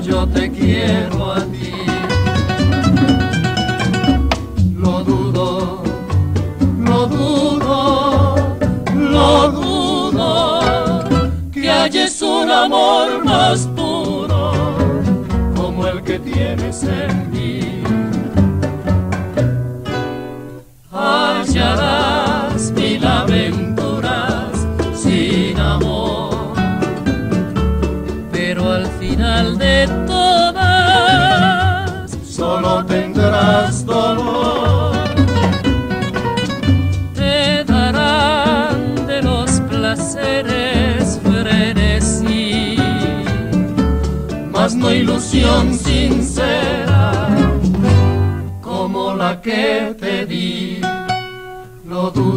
yo te quiero a ti. Lo dudo, lo dudo, lo dudo, que halles un amor más puro como el que tienes en mí. Hallarás mil aventuras sin amor, pero al final de todas solo tendrás dolor. Te darán de los placeres frenesí, mas no ilusión sincera como la que te di. Lo dudo.